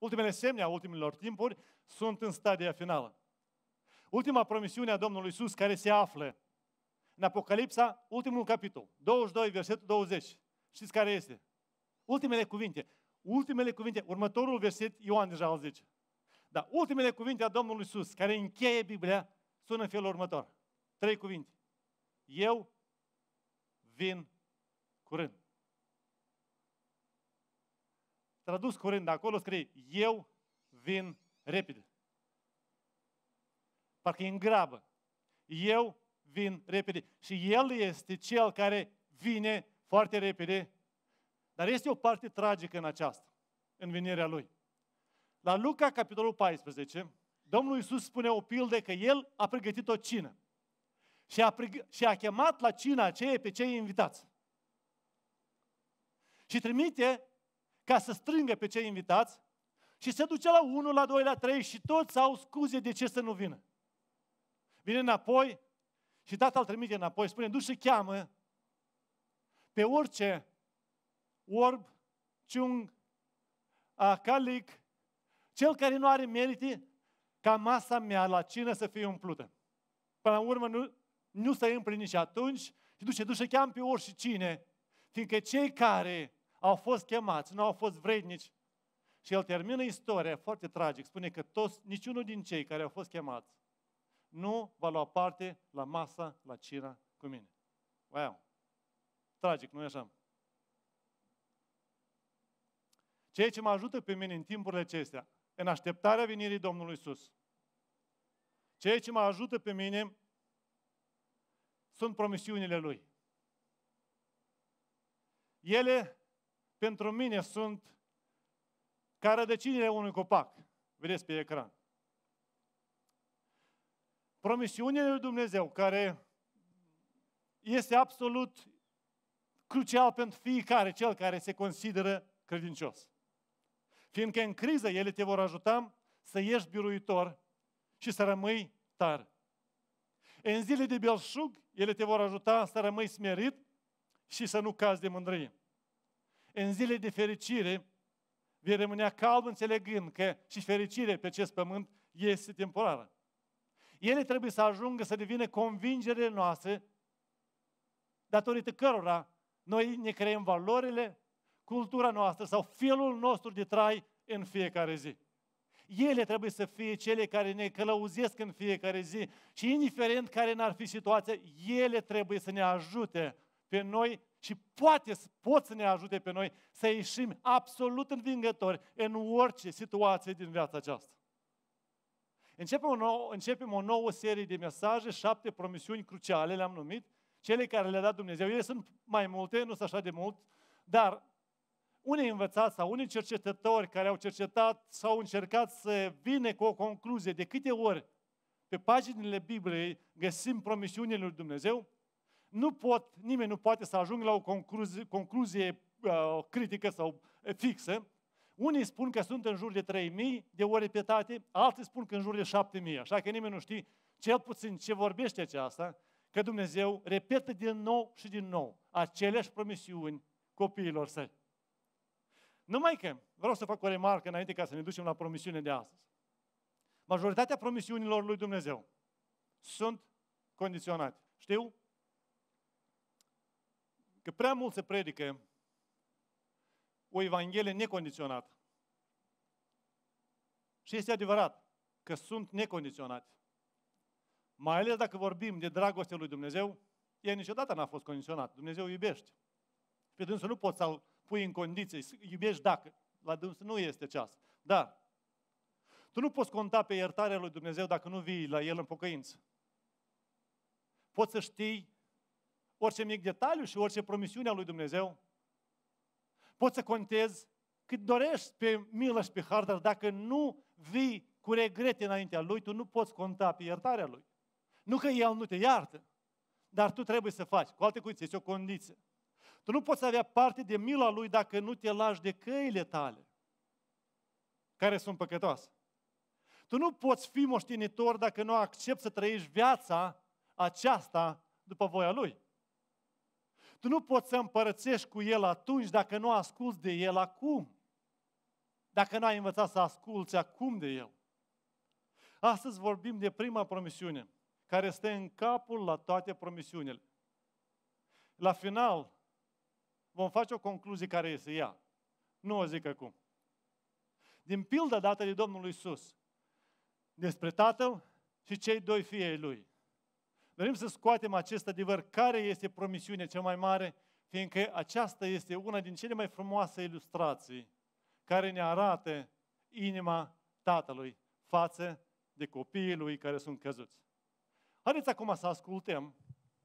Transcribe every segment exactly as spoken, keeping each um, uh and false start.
ultimele semne a ultimilor timpuri sunt în stadia finală. Ultima promisiune a Domnului Iisus care se află în Apocalipsa, ultimul capitol, douăzeci și doi, versetul douăzeci. Știți care este? Ultimele cuvinte. Ultimele cuvinte, următorul verset, Ioan deja îl zice. Dar ultimele cuvinte a Domnului Iisus, care încheie Biblia, sună în felul următor. Trei cuvinte. Eu vin curând. Tradus curând, acolo scrie, eu vin repede. Parcă e în grabă. Eu vin repede. Și El este Cel care vine foarte repede. Dar este o parte tragică în aceasta, în venirea Lui. La Luca, capitolul paisprezece, Domnul Iisus spune o pildă că El a pregătit o cină. Și a, pregă- și a chemat la cina aceea pe cei invitați. Și trimite ca să strângă pe cei invitați și se duce la unu, la doi, la trei și toți au scuze de ce să nu vină. Vine înapoi și tatăl îl trimite înapoi, spune, du și cheamă pe orice orb, ciung, calic, cel care nu are merite ca masa mea la cină să fie umplută. Până la urmă nu, nu se împlini nici atunci și duce, du și cheamă pe oricine, fiindcă cei care au fost chemați, nu au fost vrednici. Și el termină istoria foarte tragic, spune că toți, niciunul din cei care au fost chemați nu va lua parte la masa, la cina cu mine. Wow! Tragic, nu-i așa? Ceea ce mă ajută pe mine în timpurile acestea, în așteptarea venirii Domnului Iisus, ceea ce mă ajută pe mine sunt promisiunile Lui. Ele, pentru mine, sunt ca rădăcinile unui copac. Vedeți pe ecran. Promisiunile lui Dumnezeu, care este absolut crucial pentru fiecare, cel care se consideră credincios. Fiindcă în criză ele te vor ajuta să ieși biruitor și să rămâi tare. În zile de belșug, ele te vor ajuta să rămâi smerit și să nu cazi de mândrie. În zile de fericire, vei rămânea calm înțelegând că și fericire pe acest pământ este temporară. Ele trebuie să ajungă să devină convingerile noastre, datorită cărora noi ne creăm valorile, cultura noastră sau felul nostru de trai în fiecare zi. Ele trebuie să fie cele care ne călăuzesc în fiecare zi și indiferent care n-ar fi situația, ele trebuie să ne ajute pe noi și poate, pot să ne ajute pe noi să ieșim absolut învingători în orice situație din viața aceasta. Începem o, nouă, începem o nouă serie de mesaje, șapte promisiuni cruciale, le-am numit, cele care le-a dat Dumnezeu. Ele sunt mai multe, nu sunt așa de mult, dar unii învățați sau unii cercetători care au cercetat sau au încercat să vină cu o concluzie de câte ori pe paginile Bibliei găsim promisiunile lui Dumnezeu, nu pot, nimeni nu poate să ajungă la o concluzie, concluzie uh, critică sau fixă. Unii spun că sunt în jur de trei mii de ori repetate, alții spun că în jur de șapte mii. Așa că nimeni nu știe cel puțin ce vorbește aceasta, că Dumnezeu repetă din nou și din nou aceleași promisiuni copiilor săi. Numai că, vreau să fac o remarcă înainte ca să ne ducem la promisiune de astăzi. Majoritatea promisiunilor lui Dumnezeu sunt condiționate. Știu că prea mult se predică o evanghelie necondiționată. Și este adevărat că sunt necondiționate. Mai ales dacă vorbim de dragostea lui Dumnezeu, ea niciodată n-a fost condiționată. Dumnezeu iubește. Pe dânsul nu poți să-l pui în condiții, iubești dacă. La dânsul nu este aceasta. Dar tu nu poți conta pe iertarea lui Dumnezeu dacă nu vii la El în pocăință. Poți să știi orice mic detaliu și orice promisiune a lui Dumnezeu. Poți să contezi cât dorești pe milă și pe har, dar dacă nu vii cu regrete înaintea Lui, tu nu poți conta pe iertarea Lui. Nu că El nu te iartă, dar tu trebuie să faci. Cu alte cuvinte, este o condiție. Tu nu poți avea parte de mila Lui dacă nu te lași de căile tale, care sunt păcătoase. Tu nu poți fi moștenitor dacă nu accepti să trăiești viața aceasta după voia Lui. Tu nu poți să împărățești cu El atunci dacă nu asculți de El acum. dacă n-ai învățat să asculți acum de El. Astăzi vorbim de prima promisiune, care stă în capul la toate promisiunile. La final, vom face o concluzie care este ea. Nu o zic acum. Din pilda dată de Domnul Iisus despre Tatăl și cei doi fii ai Lui. Dorim să scoatem acest adevăr, care este promisiunea cea mai mare, fiindcă aceasta este una din cele mai frumoase ilustrații care ne arată inima Tatălui față de copiii Lui care sunt căzuți. Haideți acum să ascultăm,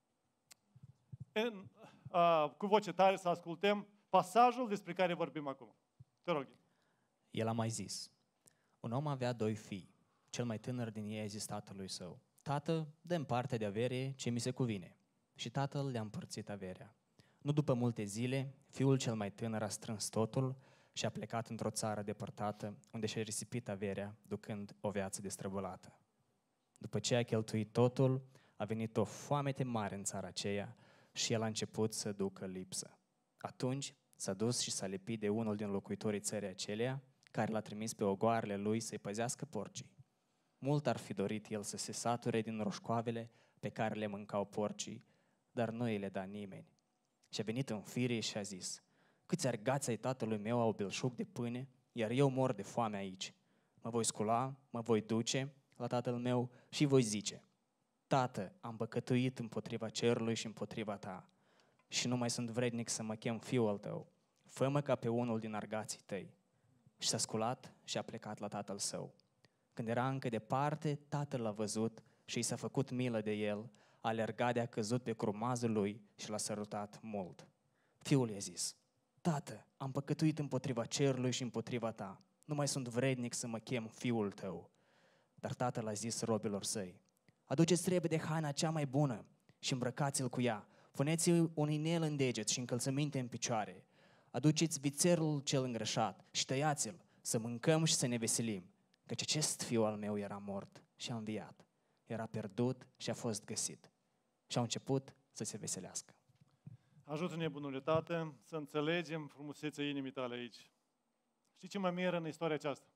în, uh, cu voce tare să ascultăm pasajul despre care vorbim acum. Te rog. El a mai zis, un om avea doi fii. Cel mai tânăr din ei a zis tatălui său, Tată, dă-mi parte de avere ce mi se cuvine. Și tatăl le-a împărțit averea. Nu după multe zile, fiul cel mai tânăr a strâns totul și a plecat într-o țară depărtată, unde și-a risipit averea, ducând o viață destrăbulată. După ce a cheltuit totul, a venit o foamete mare în țara aceea și el a început să ducă lipsă. Atunci s-a dus și s-a lipit de unul din locuitorii țării aceleia, care l-a trimis pe ogoarele lui să-i păzească porcii. Mult ar fi dorit el să se sature din roșcoavele pe care le mâncau porcii, dar nu îi le da nimeni. Și a venit în fire și a zis, câți argați ai tatălui meu au belșug de pâine, iar eu mor de foame aici. Mă voi scula, mă voi duce la tatăl meu și voi zice, Tată, am păcătuit împotriva cerului și împotriva ta și nu mai sunt vrednic să mă chem fiul al tău. Fă-mă ca pe unul din argații tăi. Și s-a sculat și a plecat la tatăl său. Când era încă departe, tatăl l-a văzut și i s-a făcut milă de el, a alergat de a căzut pe crumazul lui și l-a sărutat mult. Fiul i-a zis, Tată, am păcătuit împotriva cerului și împotriva ta. Nu mai sunt vrednic să mă chem fiul tău. Dar tatăl a zis robilor săi, aduceți repede haina cea mai bună și îmbrăcați-l cu ea. Puneți-i un inel în deget și încălțăminte în picioare. Aduceți vițelul cel îngrășat și tăiați-l, să mâncăm și să ne veselim. Căci acest fiu al meu era mort și a înviat. Era pierdut și a fost găsit. Și au început să se veselească. Ajută-ne, bunule Tată, să înțelegem frumusețea inimii tale aici. Știi ce mă miră în istoria aceasta?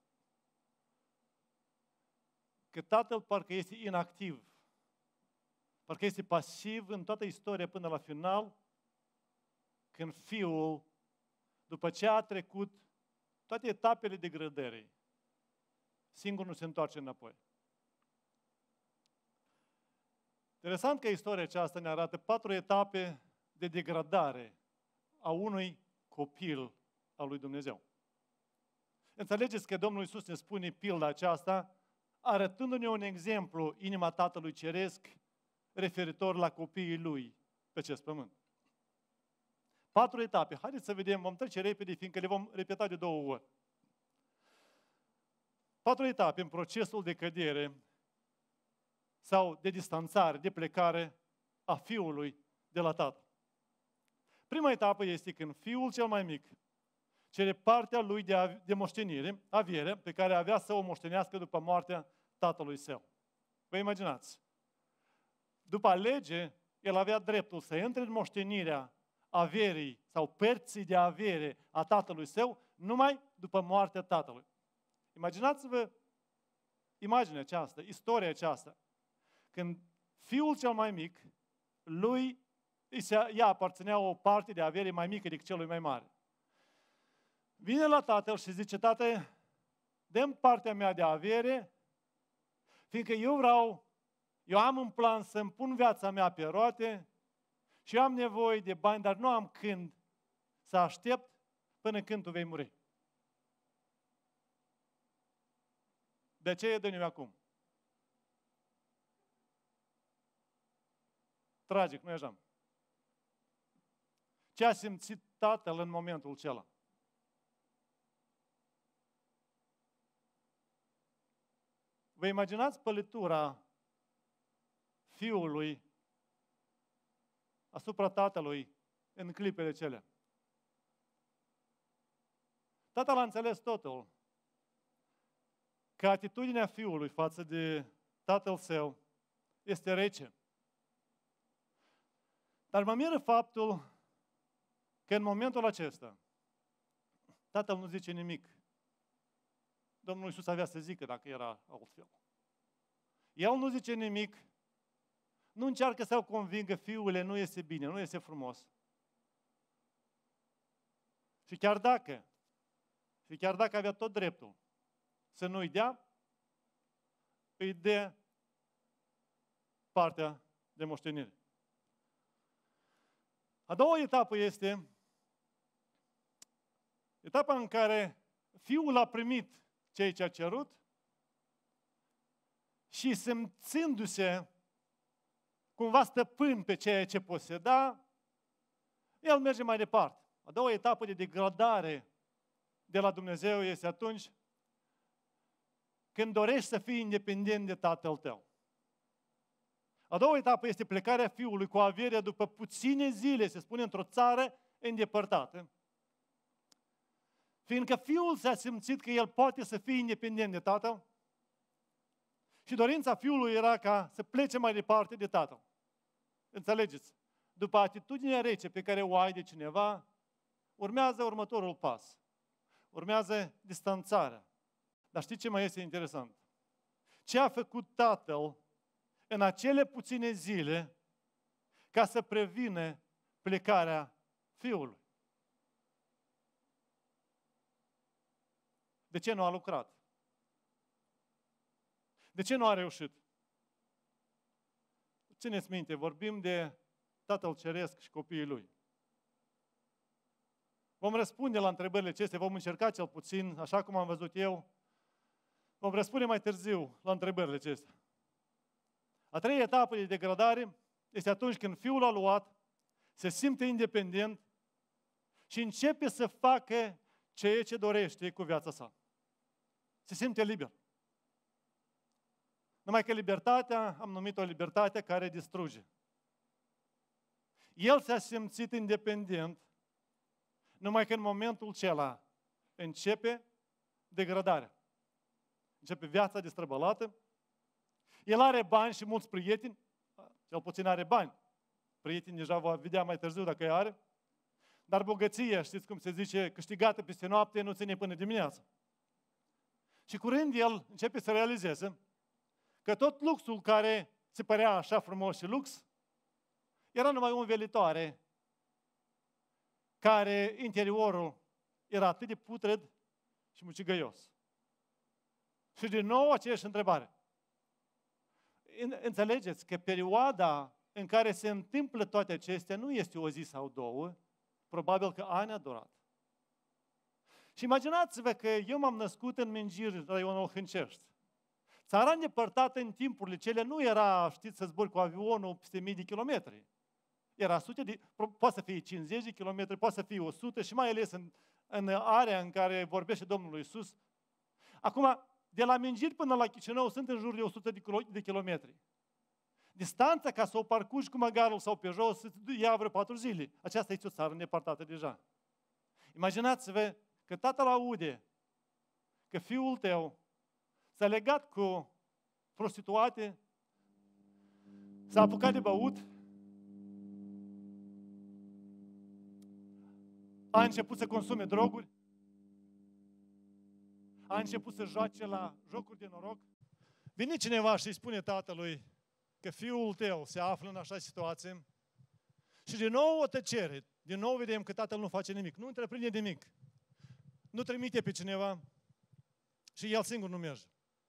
Că tatăl parcă este inactiv. Parcă este pasiv în toată istoria până la final, când fiul, după ce a trecut toate etapele degradării, singur nu se întoarce înapoi. Interesant că istoria aceasta ne arată patru etape de degradare a unui copil al lui Dumnezeu. Înțelegeți că Domnul Iisus ne spune pilda aceasta, arătându-ne un exemplu, inima Tatălui Ceresc, referitor la copiii Lui pe acest pământ. Patru etape. Haideți să vedem, vom trece repede, fiindcă le vom repeta de două ori. Patru etape în procesul de cădere sau de distanțare, de plecare a fiului de la tatăl. Prima etapă este când fiul cel mai mic cere partea lui de, de moștenire, avere, pe care avea să o moștenească după moartea tatălui său. Vă imaginați? După lege, el avea dreptul să intre în moștenirea averii sau părții de avere a tatălui său numai după moartea tatălui. Imaginați-vă imaginea aceasta, istoria aceasta. Când fiul cel mai mic, lui ea aparținea o parte de avere mai mică decât celui mai mare. Vine la tatăl și zice, tată, dă-mi partea mea de avere, fiindcă eu vreau, eu am un plan să-mi pun viața mea pe roate și eu am nevoie de bani, dar nu am când să aștept până când tu vei muri. De ce e de acum? Tragic, nu-i așa? Ce a simțit tatăl în momentul acela? Vă imaginați pălitura fiului asupra tatălui în clipele cele. Tatăl a înțeles totul, că atitudinea fiului față de tatăl său este rece. Dar mă miră faptul că în momentul acesta tatăl nu zice nimic Domnul Iisus avea să zică dacă era altfel. El nu zice nimic, nu încearcă să-l convingă, fiule, nu este bine, nu este frumos. Și chiar dacă, și chiar dacă avea tot dreptul să nu-i dea, îi dă partea de moștenire. A doua etapă este etapa în care fiul a primit ceea ce a cerut și simțindu-se cumva stăpân pe ceea ce poseda, el merge mai departe. A doua etapă de degradare de la Dumnezeu este atunci când dorești să fii independent de tatăl tău. A doua etapă este plecarea fiului cu averea după puține zile, se spune, într-o țară îndepărtată. Fiindcă fiul s-a simțit că el poate să fie independent de tatăl și dorința fiului era ca să plece mai departe de tatăl. Înțelegeți? După atitudinea rece pe care o ai de cineva, urmează următorul pas. Urmează distanțarea. Dar știți ce mai este interesant? Ce a făcut tatăl în acele puține zile ca să previne plecarea fiului? De ce nu a lucrat? De ce nu a reușit? Țineți minte, vorbim de Tatăl Ceresc și copiii Lui. Vom răspunde la întrebările acestea, vom încerca cel puțin, așa cum am văzut eu, vom răspunde mai târziu la întrebările acestea. A treia etapă de degradare este atunci când fiul a luat, se simte independent și începe să facă ceea ce dorește cu viața sa. Se simte liber. Numai că libertatea, am numit-o libertate care distruge. El s-a simțit independent, numai că în momentul acela începe degradarea. Începe viața destrăbălată. El are bani și mulți prieteni, cel puțin are bani. Prieteni deja va vedea mai târziu dacă îi are. Dar bogăția, știți cum se zice, câștigată peste noapte, nu ține până dimineața. Și curând el începe să realizeze că tot luxul care se părea așa frumos și lux, era numai o învelitoare care interiorul era atât de putred și mucigăios. Și din nou aceeași întrebare. Înțelegeți că perioada în care se întâmplă toate acestea nu este o zi sau două, probabil că ani a durat. Și imaginați-vă că eu m-am născut în Minjir, raionul Hâncești. Țara îndepărtată în timpurile cele nu era, știți, să zbori cu avionul peste mii de kilometri. Era sute de, poate să fie cincizeci de kilometri, poate să fie o sută și mai ales în, în area în care vorbește Domnul Iisus. Acum, de la Minjir până la Chișinău sunt în jur de o sută de kilometri. Distanța ca să o parcurgi cu măgarul sau pe jos ia vreo patru zile. Aceasta este o țară îndepărtată deja. Imaginați-vă că tatăl aude că fiul tău s-a legat cu prostituate, s-a apucat de băut, a început să consume droguri, a început să joace la jocuri de noroc. Vine cineva și îi spune tatălui că fiul tău se află în așa situație și din nou o tăcere. Din nou vedem că tatăl nu face nimic, nu întreprinde nimic. Nu trimite pe cineva și el singur nu merge.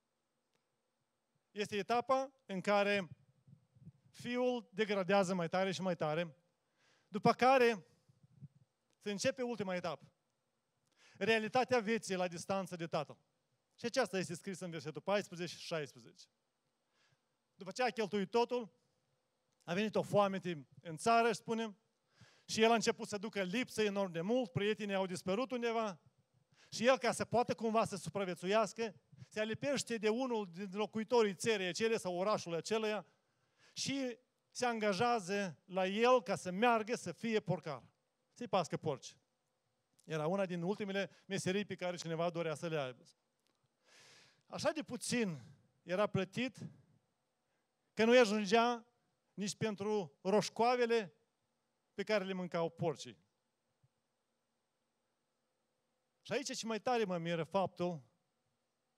Este etapa în care fiul degradează mai tare și mai tare, după care se începe ultima etapă. Realitatea vieții la distanță de tatăl. Și aceasta este scrisă în versetul paisprezece și șaisprezece. După ce a cheltuit totul, a venit o foamete în țară, spune, și el a început să ducă lipsă enorm de mult, prietenii au dispărut undeva și el, ca să poată cumva să supraviețuiască, se alipește de unul din locuitorii țării acelea sau orașului acelea și se angajează la el ca să meargă să fie porcar. Să-i pască porci. Era una din ultimele meserii pe care cineva dorea să le aibă. Așa de puțin era plătit că nu ajungea nici pentru roșcoavele pe care le mâncau porcii. Și aici ce mai tare mă miră faptul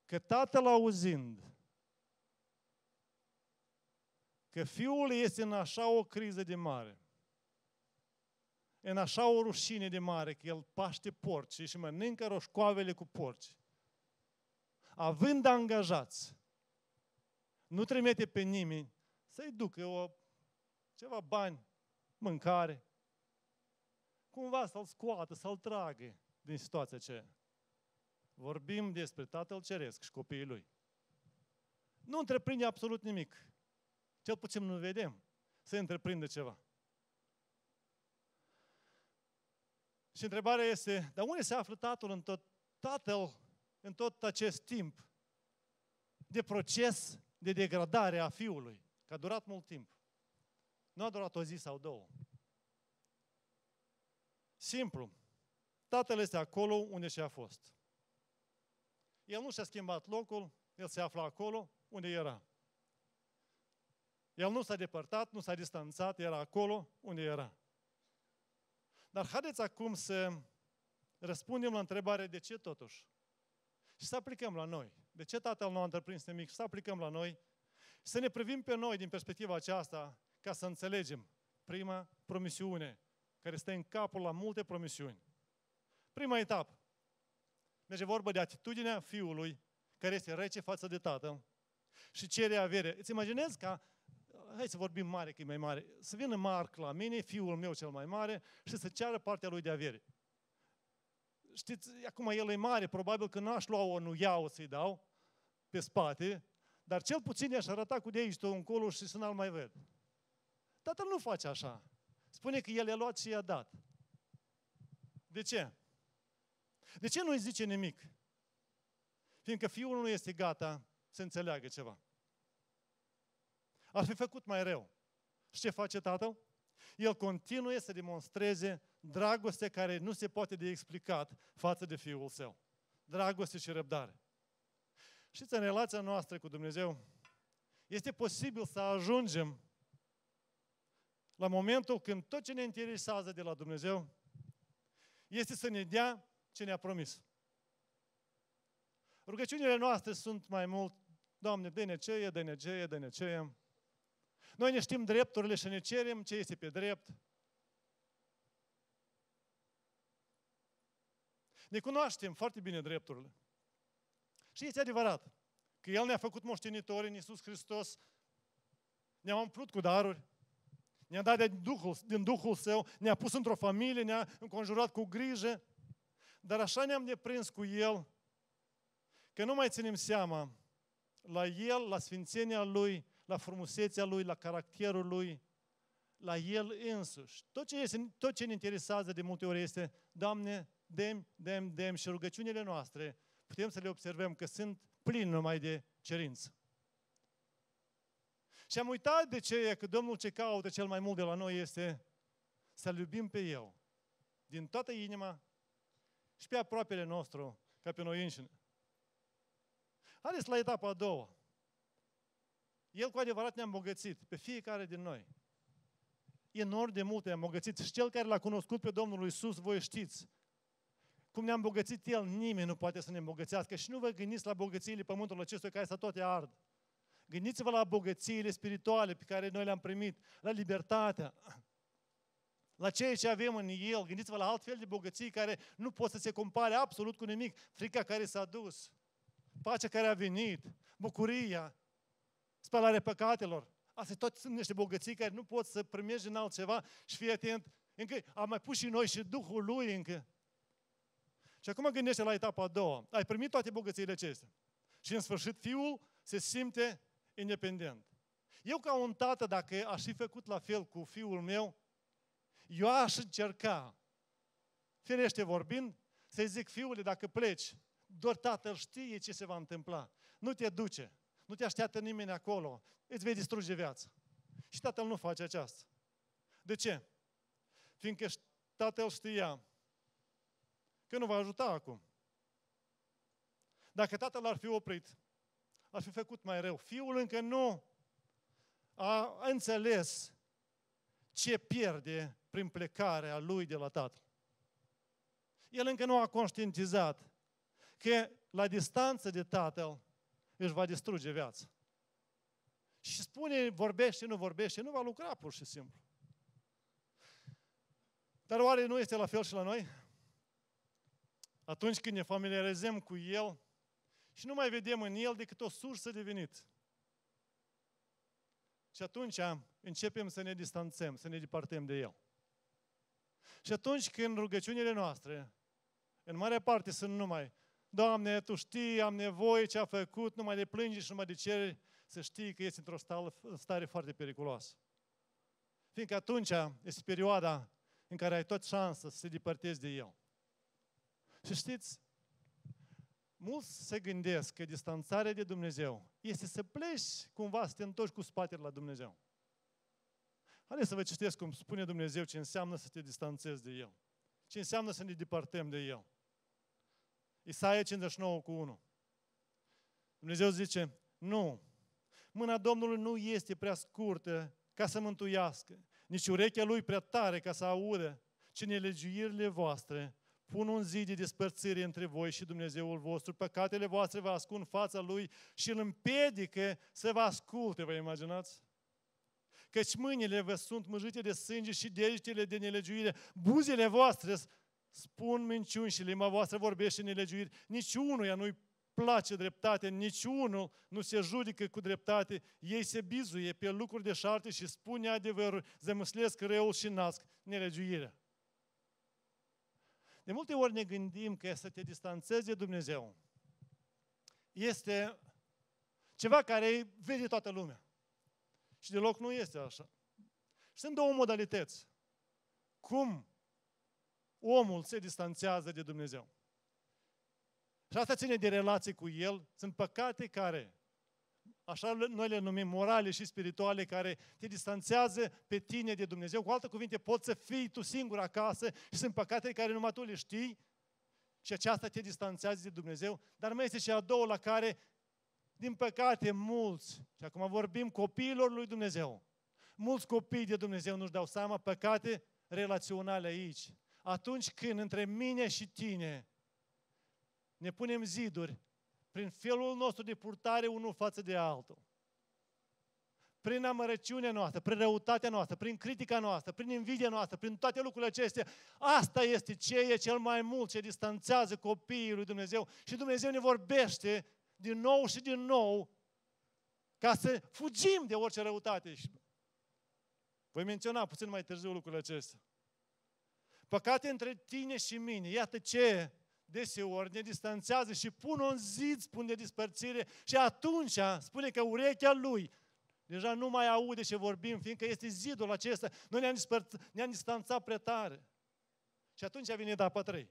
că tatăl auzind că fiul este în așa o criză de mare, în așa o rușine de mare, că el paște porci și mănâncă roșcoavele cu porci, având angajați, nu trimite pe nimeni să-i ducă o, ceva bani, mâncare, cumva să-l scoată, să-l tragă din situația aceea. Vorbim despre Tatăl Ceresc și copiii Lui. Nu întreprinde absolut nimic. Cel puțin nu vedem să întreprinde ceva. Și întrebarea este, dar unde se află Tatăl în tot, Tatăl în tot acest timp de proces de degradare a Fiului? Că a durat mult timp. Nu a durat o zi sau două. Simplu. Tatăl este acolo unde și-a fost. El nu și-a schimbat locul, el se afla acolo unde era. El nu s-a depărtat, nu s-a distanțat, era acolo unde era. Dar haideți acum să răspundem la întrebare de ce totuși. Și să aplicăm la noi. De ce Tatăl nu a întreprins nimic? Și să aplicăm la noi. Și să ne privim pe noi din perspectiva aceasta ca să înțelegem prima promisiune care stă în capul la multe promisiuni. Prima etapă. Merge vorba de atitudinea fiului care este rece față de tatăl și cere avere. Îți imaginezi ca, hai să vorbim mare că e mai mare, să vină Marc la mine, fiul meu cel mai mare, și să ceară partea lui de avere. Știți, acum el e mare, probabil că n-aș lua o nuiaua să-i dau pe spate, dar cel puțin i-aș arăta cu degetul încolo și să n-l mai ved. Tatăl nu face așa. Spune că el i-a luat și i-a dat. De ce? De ce nu-i zice nimic? Fiindcă fiul nu este gata să înțeleagă ceva. Ar fi făcut mai rău. Și ce face tatăl? El continuă să demonstreze dragoste care nu se poate de explicat față de fiul său. Dragoste și răbdare. Știți, în relația noastră cu Dumnezeu, este posibil să ajungem la momentul când tot ce ne interesează de la Dumnezeu este să ne dea ce ne-a promis. Rugăciunile noastre sunt mai mult, Doamne, dă-ne ce e, dă-ne ce e, dă-ne ce e. Noi ne știm drepturile și ne cerem ce este pe drept. Ne cunoaștem foarte bine drepturile. Și este adevărat că El ne-a făcut moștenitori în Iisus Hristos, ne-a umplut cu daruri, ne-a dat din Duhul, din Duhul Său, ne-a pus într-o familie, ne-a înconjurat cu grijă, dar așa ne-am deprins cu El, că nu mai ținem seama la El, la sfințenia Lui, la frumusețea Lui, la caracterul Lui, la El însuși. Tot ce, este, tot ce ne interesează de multe ori este, Doamne, dăm, dăm, dăm, și rugăciunile noastre putem să le observăm că sunt pline numai de cerință. Și am uitat de ce e că Domnul ce caută cel mai mult de la noi este să-L iubim pe El din toată inima și pe aproapele nostru ca pe noi înșine. Haideți la etapa a doua. El cu adevărat ne-a îmbogățit pe fiecare din noi. Enorm de mult ne-a îmbogățit. Și cel care l-a cunoscut pe Domnul Iisus, voi știți, cum ne-a îmbogățit El, nimeni nu poate să ne îmbogățească. Și nu vă gândiți la bogățiile pământului acestui care să toate ard. Gândiți-vă la bogățiile spirituale pe care noi le-am primit, la libertatea, la ceea ce avem în El. Gândiți-vă la altfel de bogății care nu pot să se compare absolut cu nimic. Frica care s-a dus, pacea care a venit, bucuria, spălarea păcatelor. Astea toate sunt niște bogății care nu poți să primești în altceva și fii atent. Încă am mai pus și noi și Duhul Lui încă. Și acum gândește la etapa a doua. Ai primit toate bogățiile acestea. Și în sfârșit Fiul se simte independent. Eu ca un tată, dacă aș fi făcut la fel cu fiul meu, eu aș încerca, firește vorbind, să-i zic, fiule, dacă pleci, doar tatăl știe ce se va întâmpla. Nu te duce, nu te așteaptă nimeni acolo, îți vei distruge viața. Și tatăl nu face aceasta. De ce? Fiindcă tatăl știa că nu va ajuta acum. Dacă tatăl ar fi oprit, ar fi făcut mai rău. Fiul încă nu a înțeles ce pierde prin plecarea lui de la tatăl. El încă nu a conștientizat că la distanță de Tatăl își va distruge viața. Și spune, vorbește, nu vorbește, nu va lucra pur și simplu. Dar oare nu este la fel și la noi? Atunci când ne familiarizăm cu El și nu mai vedem în El decât o sursă de venit. Și atunci începem să ne distanțăm, să ne departăm de El. Și atunci când rugăciunile noastre, în mare parte sunt numai, Doamne, Tu știi, am nevoie ce a făcut, nu mai de plângi și nu mai de ceri, să știi că ești într-o stare foarte periculoasă. Fiindcă atunci este perioada în care ai tot șansă să te depărtezi de El. Și știți, mulți se gândesc că distanțarea de Dumnezeu este să pleci cumva, să te întorci cu spatele la Dumnezeu. Haideți să vă citesc cum spune Dumnezeu ce înseamnă să te distanțezi de El. Ce înseamnă să ne depărtăm de El. Isaia cincizeci și nouă cu unu. Dumnezeu zice, nu, mâna Domnului nu este prea scurtă ca să mântuiască, nici urechea Lui prea tare ca să audă, ci nelegiuirile voastre pun un zid de despărțire între voi și Dumnezeul vostru, păcatele voastre vă ascund fața Lui și îl împiedică să vă asculte, vă imaginați? Căci mâinile vă sunt mâjite de sânge și degetele de nelegiuire, buzele voastre spun minciuni și limba voastră vorbește nelegiuiri. Niciunuia nu-i place dreptate, niciunul nu se judecă cu dreptate, ei se bizuie pe lucruri deșarte și spune adevărul, zămâslesc răul și nasc nelegiuirea. De multe ori ne gândim că să te distanțezi de Dumnezeu este ceva care vede toată lumea. Și deloc nu este așa. Și sunt două modalități. Cum omul se distanțează de Dumnezeu. Și asta ține de relație cu El. Sunt păcate care, așa noi le numim morale și spirituale, care te distanțează pe tine de Dumnezeu. Cu alte cuvinte, poți să fii tu singur acasă și sunt păcate care numai tu le știi și aceasta te distanțează de Dumnezeu. Dar mai este și a doua la care, din păcate, mulți, și acum vorbim copiilor lui Dumnezeu, mulți copii de Dumnezeu nu-și dau seama, păcate relaționale aici. Atunci când între mine și tine ne punem ziduri prin felul nostru de purtare unul față de altul, prin amărăciunea noastră, prin răutatea noastră, prin critica noastră, prin invidia noastră, prin toate lucrurile acestea, asta este ce e cel mai mult ce distanțează copiii lui Dumnezeu și Dumnezeu ne vorbește din nou și din nou ca să fugim de orice răutate. Voi menționa puțin mai târziu lucrurile acestea. Păcate între tine și mine, iată ce deseori ne distanțează și pun un zid, spun de dispărțire și atunci spune că urechea lui deja nu mai aude ce vorbim, fiindcă este zidul acesta. Noi ne-am, dispăr- ne-am distanțat prea tare. Și atunci vine etapa trei.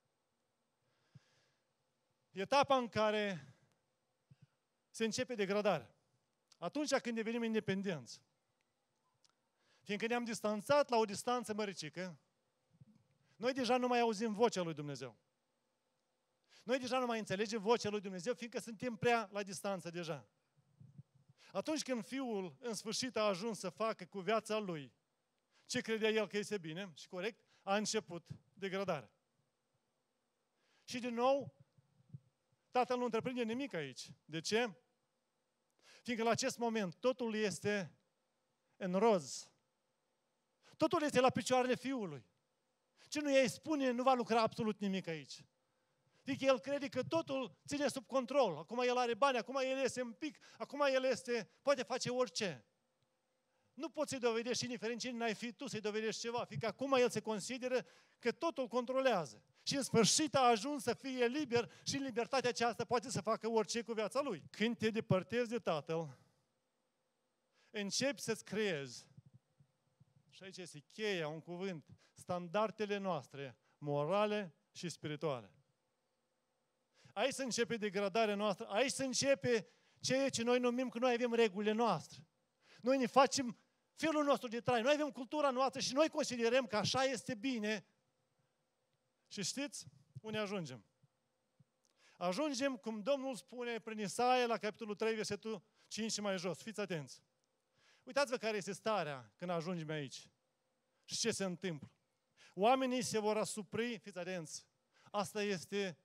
Etapa în care se începe degradarea. Atunci când devenim independenți. Fiindcă ne-am distanțat la o distanță măricică, noi deja nu mai auzim vocea lui Dumnezeu. Noi deja nu mai înțelegem vocea lui Dumnezeu, fiindcă suntem prea la distanță deja. Atunci când Fiul în sfârșit a ajuns să facă cu viața lui ce credea el că este bine și corect, a început degradarea. Și din nou, Tatăl nu întreprinde nimic aici. De ce? Fiindcă la acest moment totul este în roz. Totul este la picioarele Fiului. Ce nu ei spune, nu va lucra absolut nimic aici. Fiindcă el crede că totul ține sub control. Acum el are bani, acum el este în pic, acum el este, poate face orice. Nu poți să-i dovedești, indiferent cine n-ai fi tu, să-i dovedești ceva, fiindcă acum el se consideră că totul controlează. Și în sfârșit a ajuns să fie liber și în libertatea aceasta poate să facă orice cu viața lui. Când te depărtezi de Tatăl, începi să-ți creezi, și aici este cheia, un cuvânt, standardele noastre, morale și spirituale. Aici se începe degradarea noastră, aici se începe ceea ce noi numim că noi avem regulile noastre. Noi ne facem felul nostru de trai, noi avem cultura noastră și noi considerăm că așa este bine. Și știți unde ajungem? Ajungem, cum Domnul spune prin Isaia la capitolul trei, versetul cinci și mai jos. Fiți atenți! Uitați-vă care este starea când ajungem aici. Și ce se întâmplă. Oamenii se vor asupri, fiți atenți, asta este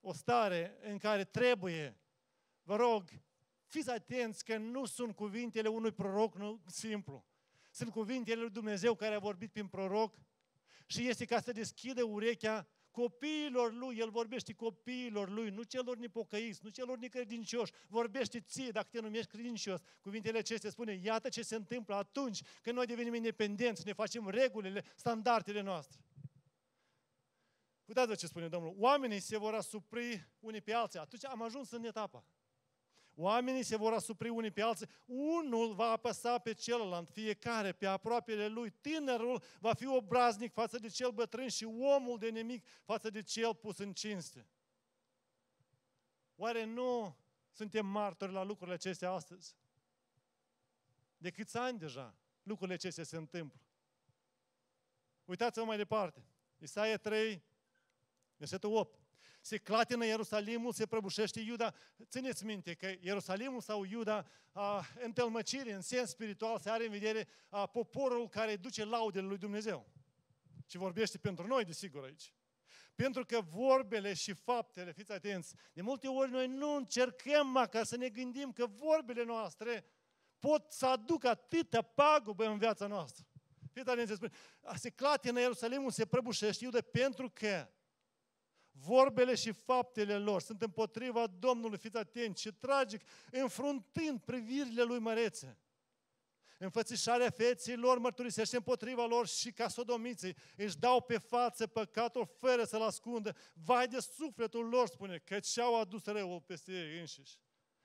o stare în care trebuie, vă rog, fiți atenți că nu sunt cuvintele unui proroc nu, simplu. Sunt cuvintele lui Dumnezeu care a vorbit prin proroc și este ca să deschidă urechea copiilor lui. El vorbește copiilor lui, nu celor nepocăiți, nu celor necredincioși. Vorbește ție dacă te numești credincios. Cuvintele acestea spune, iată ce se întâmplă atunci când noi devenim independenți, ne facem regulile, standardele noastre. Uitați-vă ce spune Domnul. Oamenii se vor asupri unii pe alții. Atunci am ajuns în etapa. Oamenii se vor asupri unii pe alții. Unul va apăsa pe celălalt, fiecare pe aproapele lui. Tânărul va fi obraznic față de cel bătrân și omul de nimic față de cel pus în cinste. Oare nu suntem martori la lucrurile acestea astăzi? De câți ani deja lucrurile acestea se întâmplă? Uitați-vă mai departe. Isaia trei, versetul opt. Se clatină Ierusalimul, se prăbușește Iuda. Țineți minte că Ierusalimul sau Iuda, a, în tălmăcire, în sens spiritual, se are în vedere a, poporul care duce laudele lui Dumnezeu. Și vorbește pentru noi, desigur, aici. Pentru că vorbele și faptele, fiți atenți, de multe ori noi nu încercăm măcar să ne gândim că vorbele noastre pot să aducă atâta pagubă în viața noastră. Fiți atenți, se spune, se clatină Ierusalimul, se prăbușește Iuda pentru că vorbele și faptele lor sunt împotriva Domnului, fiți atenți, și tragic, înfruntând privirile lui mărețe. Înfățișarea feței lor mărturisește împotriva lor și ca sodomiții își dau pe față păcatul fără să-l ascundă. Vai de sufletul lor, spune, căci și-au adus răul peste ei înșiși.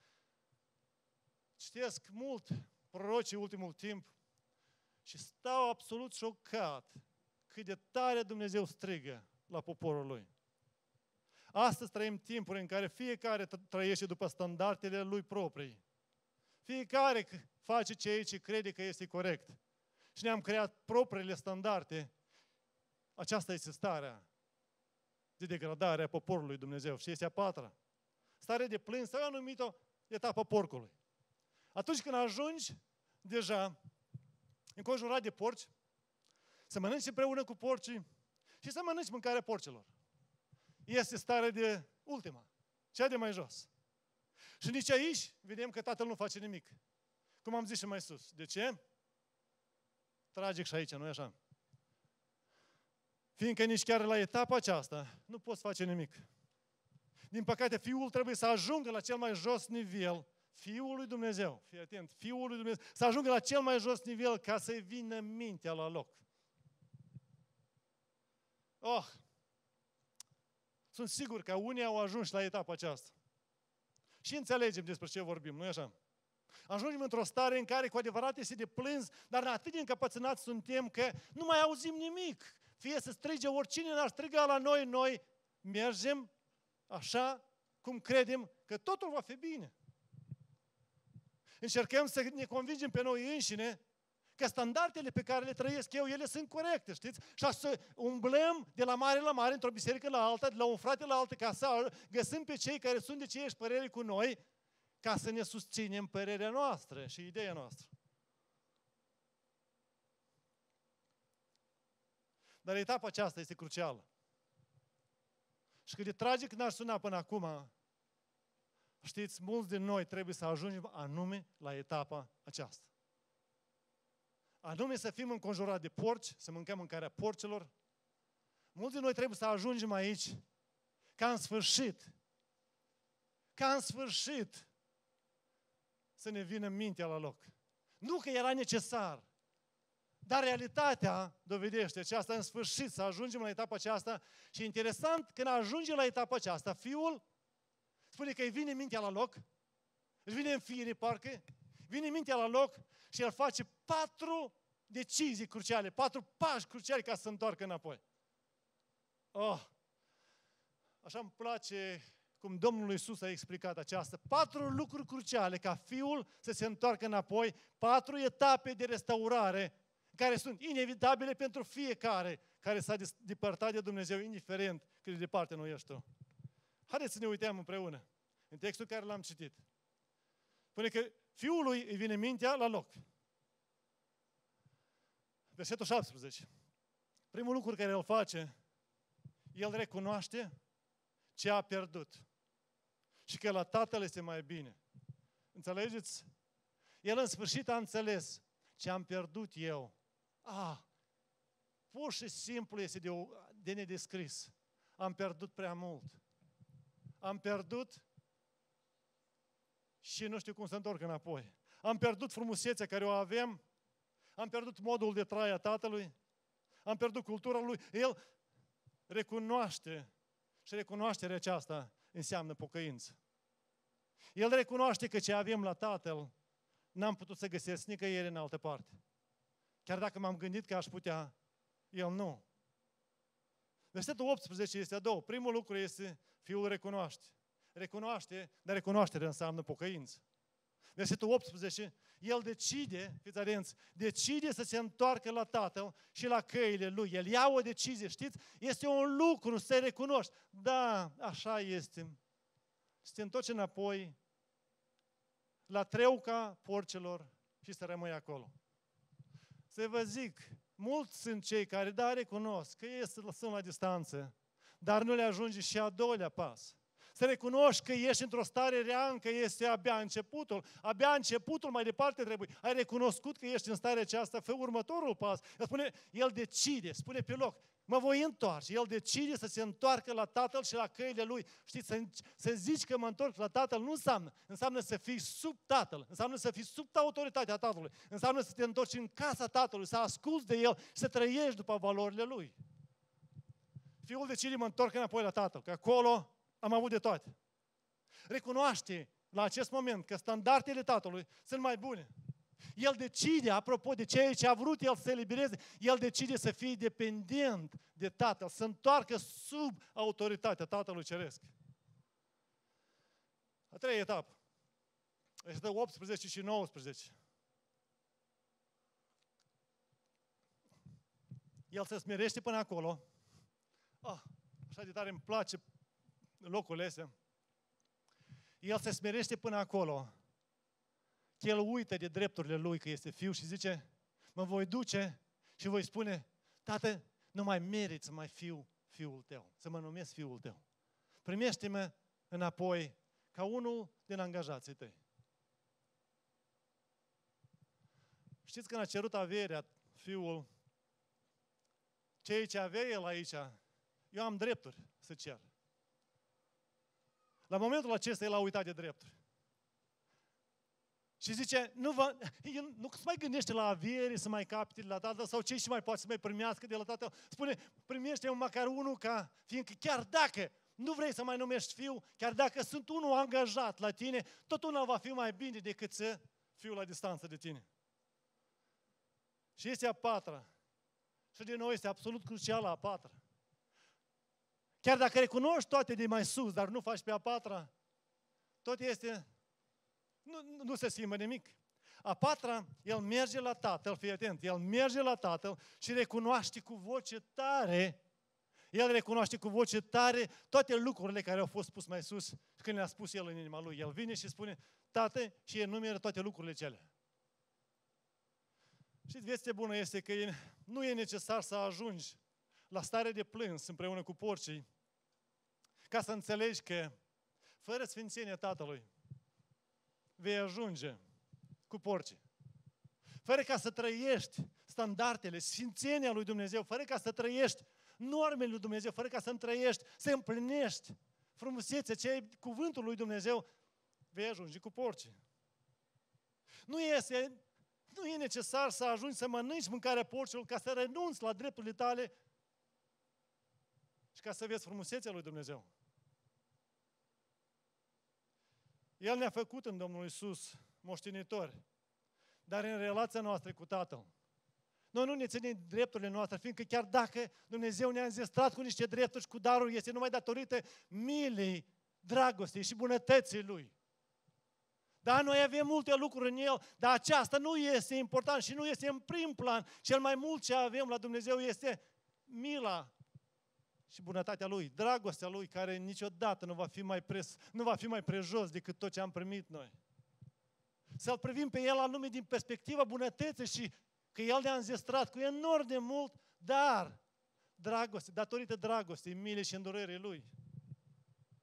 Citesc mult prorocii ultimul timp și stau absolut șocat cât de tare Dumnezeu strigă la poporul lui. Astăzi trăim timpuri în care fiecare trăiește după standardele lui proprii. Fiecare face ceea ce crede că este corect. Și ne-am creat propriile standarde. Aceasta este starea de degradare a poporului Dumnezeu. Și este a patra. Starea de plâns, sau eu am numit-o etapa porcului. Atunci când ajungi deja înconjurat de porci, să mănânci împreună cu porcii și să mănânci mâncarea porcilor. Este starea de ultima, cea de mai jos. Și nici aici vedem că Tatăl nu face nimic. Cum am zis și mai sus. De ce? Tragic și aici, nu e așa? Fiindcă nici chiar la etapa aceasta nu poți face nimic. Din păcate, Fiul trebuie să ajungă la cel mai jos nivel. Fiul lui Dumnezeu, fii atent, Fiul lui Dumnezeu, să ajungă la cel mai jos nivel ca să-i vină mintea la loc. Oh! Sunt sigur că unii au ajuns la etapa aceasta. Și înțelegem despre ce vorbim, nu-i așa? Ajungem într-o stare în care cu adevărat este de plâns, dar atât de încăpățânați suntem că nu mai auzim nimic. Fie să strige oricine n-ar striga la noi, noi mergem așa cum credem că totul va fi bine. Încercăm să ne convingem pe noi înșine că standardele pe care le trăiesc eu, ele sunt corecte, știți? Și să umblăm de la mare la mare, într-o biserică la alta, de la un frate la altă, ca să găsim pe cei care sunt de aceeași părere cu noi, ca să ne susținem părerea noastră și ideea noastră. Dar etapa aceasta este crucială. Și cât de tragic n-ar suna până acum, știți, mulți din noi trebuie să ajungem anume la etapa aceasta. Anume să fim înconjurați de porci, să mâncăm mâncarea porcilor. Mulți din noi trebuie să ajungem aici ca în sfârșit, ca în sfârșit să ne vină mintea la loc. Nu că era necesar, dar realitatea dovedește aceasta în sfârșit, să ajungem la etapa aceasta. Și interesant, când ajunge la etapa aceasta, Fiul spune că îi vine mintea la loc, își vine în fire, parcă, vine mintea la loc și el face patru decizii cruciale, patru pași cruciali ca să se întoarcă înapoi. Oh! Așa îmi place cum Domnul Iisus a explicat aceasta. Patru lucruri cruciale ca Fiul să se întoarcă înapoi, patru etape de restaurare care sunt inevitabile pentru fiecare care s-a depărtat de Dumnezeu, indiferent cât de departe nu ești tu. Haideți să ne uităm împreună în textul care l-am citit. Spune că Fiului îi vine mintea la loc. Versetul șaptesprezece. Primul lucru care el face, el recunoaște ce a pierdut. Și că la Tatăl este mai bine. Înțelegeți? El în sfârșit a înțeles ce am pierdut eu. Ah, pur și simplu este de, de nedescris. Am pierdut prea mult. Am pierdut și nu știu cum să întorc înapoi. Am pierdut frumusețea care o avem, am pierdut modul de trai a Tatălui, am pierdut cultura Lui. El recunoaște și recunoașterea aceasta înseamnă pocăință. El recunoaște că ce avem la Tatăl n-am putut să găsesc nicăieri în altă parte. Chiar dacă m-am gândit că aș putea, El nu. Versetul optsprezece este a doua. Primul lucru este Fiul recunoaște. Recunoaște, dar recunoaștere înseamnă pocăință. Versetul optsprezece, El decide, fiți atenți, decide să se întoarcă la Tatăl și la căile Lui. El ia o decizie, știți? Este un lucru să recunoști. Da, așa este. Să te întorci înapoi la treuca porcilor și să rămâi acolo. Să vă zic, mulți sunt cei care, da, recunosc că ei sunt la distanță, dar nu le ajunge și a doilea pas. Să recunoști că ești într-o stare rea, încă este abia începutul. Abia începutul, mai departe trebuie. Ai recunoscut că ești în starea aceasta, fă următorul pas. El spune, el decide, spune pe loc, mă voi întoarce. El decide să se întoarcă la Tatăl și la căile Lui. Știți, să, să zici că mă întorc la Tatăl nu înseamnă. Înseamnă să fii sub Tatăl. Înseamnă să fii sub autoritatea Tatălui. Înseamnă să te întorci în casa Tatălui, să asculți de El, să trăiești după valorile Lui. Fiul decide, mă întorc înapoi la Tatăl, că acolo am avut de toate. Recunoaște la acest moment că standardele Tatălui sunt mai bune. El decide, apropo de ceea ce a vrut El să elibereze, El decide să fie dependent de Tatăl, să întoarcă sub autoritatea Tatălui Ceresc. A treia etapă. Este optsprezece și nouăsprezece. El se smerește până acolo. Ah, așa de tare îmi place locul ăsta. El se smerește până acolo. Că el uită de drepturile lui că este fiu și zice, mă voi duce și voi spune, Tată, nu mai merit să mai fiu fiul tău, să mă numesc fiul tău. Primește-mă înapoi ca unul din angajații tăi. Știți când a cerut averea fiul, ceea ce avea el aici, eu am drepturi să cer. La momentul acesta el a uitat de drepturi. Și zice, nu, va, el nu se mai gândește la avere, să mai capite de la Tatăl, sau ce și mai poate să mai primească de la Tatăl. Spune, primește măcar unul ca, fiindcă chiar dacă nu vrei să mai numești fiu, chiar dacă sunt unul angajat la tine, tot unul va fi mai bine decât să fiu la distanță de tine. Și este a patra. Și din nou este absolut crucială a patra. Chiar dacă recunoști toate de mai sus, dar nu faci pe a patra, tot este, nu, nu se schimbă nimic. A patra, el merge la Tatăl, fii atent, el merge la Tatăl și recunoaște cu voce tare, el recunoaște cu voce tare toate lucrurile care au fost pus mai sus când le-a spus el în inima lui. El vine și spune, Tată, și enumeră toate lucrurile cele. Știți, vestea bună este că nu e necesar să ajungi la stare de plâns împreună cu porcii, ca să înțelegi că fără sfințenia Tatălui vei ajunge cu porcii. Fără ca să trăiești standardele, sfințenia lui Dumnezeu, fără ca să trăiești normele lui Dumnezeu, fără ca să trăiești, să împlinești frumusețea ce e cuvântul lui Dumnezeu, vei ajunge cu porcii. Nu este, nu e necesar să ajungi să mănânci mâncarea porcilor ca să renunți la drepturile tale și ca să vezi frumusețea lui Dumnezeu. El ne-a făcut în Domnul Iisus moștenitori, dar în relația noastră cu Tatăl. Noi nu ne ținem drepturile noastre, fiindcă chiar dacă Dumnezeu ne-a înzestrat cu niște drepturi și cu daruri, este numai datorită milei, dragostei și bunătății Lui. Da, noi avem multe lucruri în El, dar aceasta nu este important și nu este în prim plan. Cel mai mult ce avem la Dumnezeu este mila și bunătatea Lui, dragostea Lui, care niciodată nu va fi mai, pres, nu va fi mai prejos decât tot ce am primit noi. Să-L privim pe El anume din perspectiva bunătății și că El ne-a înzestrat cu enorm de mult, dar dragoste, datorită dragostei, milei și îndurării Lui.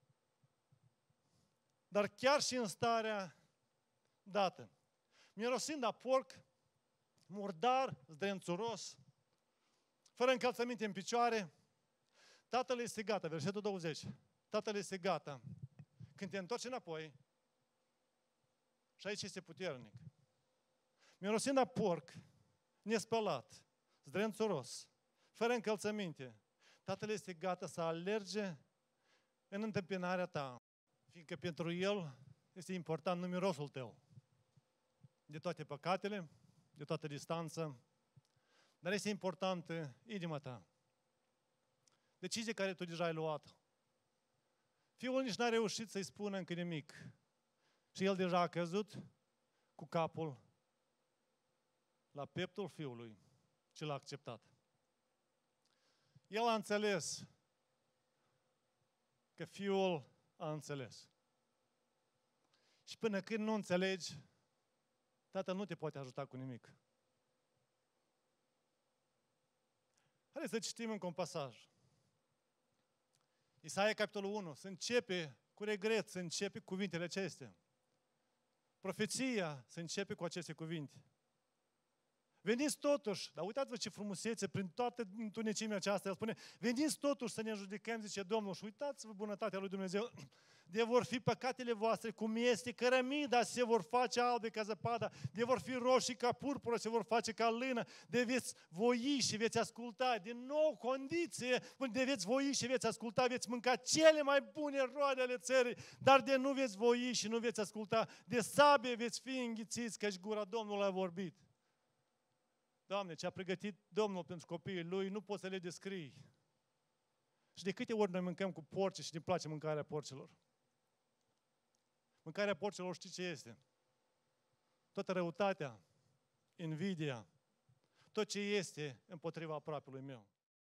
dar chiar și în starea dată. Mirosind a porc, murdar, zdrențuros, fără încălțăminte în picioare, tatăl este gata, versetul douăzeci. Tatăl este gata. Când te întorci înapoi, și aici este puternic, mirosind a porc, nespălat, zdrențuros, fără încălțăminte, tatăl este gata să alerge în întâmpinarea ta, fiindcă pentru el este important nu mirosul tău, de toate păcatele, de toată distanța, dar este importantă inima ta. Decizie care tu deja ai luat. Fiul nici n-a reușit să-i spună încă nimic. Și el deja a căzut cu capul la pieptul fiului și l-a acceptat. El a înțeles că fiul a înțeles. Și până când nu înțelegi, tatăl nu te poate ajuta cu nimic. Haideți să citim încă un pasaj. Isaia, capitolul unu, se începe cu regret, se începe cuvintele acestea. Profeția se începe cu aceste cuvinte. Veniți totuși, dar uitați-vă ce frumusețe, prin toată întunecimea aceasta, el spune, veniți totuși să ne judecăm, zice Domnul, și uitați-vă bunătatea lui Dumnezeu, de vor fi păcatele voastre cum este cărămida, se vor face albe ca zăpada, de vor fi roșii ca purpură, se vor face ca lână, de veți voi și veți asculta, din nou condiție, de veți voi și veți asculta, veți mânca cele mai bune roade ale țării, dar de nu veți voi și nu veți asculta, de sabie veți fi înghițiți, căci gura Domnului a vorbit. Doamne, ce a pregătit Domnul pentru copiii Lui, nu poți să le descrii. Și de câte ori noi mâncăm cu porci și ne place mâncarea porcilor? Mâncarea porcilor știi ce este? Toată răutatea, invidia, tot ce este împotriva aproapelui meu.